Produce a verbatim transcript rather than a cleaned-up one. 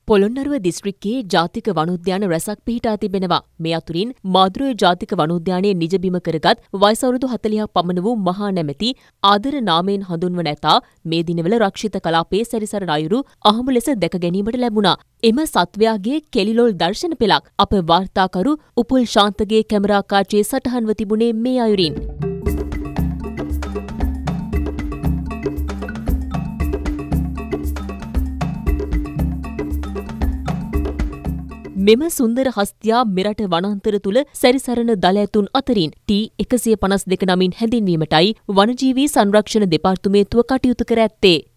පොළොන්නරුව දිස්ත්‍රික්කයේ ජාතික වනෝද්‍යාන රැසක් පිහිටා තිබෙනවා. මේ අතුරින් මාදුරුවේ ජාතික වනෝද්‍යානයේ නිජබිම කරගත් වයස අවුරුදු හතළිහක් පමණ වූ මහා නැමැති ආදර නාමයෙන් හඳුන්වන ඇතා මේ දිනවල රක්ෂිත කලාපයේ සැරිසරන අයුරු අහඹු ලෙස දැක ගැනීමට ලැබුණා. එම සත්වයාගේ කෙලිලොල් දර්ශන පෙළක් අප වාර්තාකරු උපුල් ශාන්තගේ කැමරා කාචයේ සටහන්ව තිබුණේ මේ අයුරින්. මෙම සුන්දර හස්තියා මෙරට වනාන්තර තුළ සැරිසරන දළ ඇතුන් අතරින් ටී එකසිය පනස් දෙක නමින් හැඳින්වීමටයි වනජීවී සංරක්ෂණ දෙපාර්තමේන්තුව කටයුතු කර ඇත්තේ.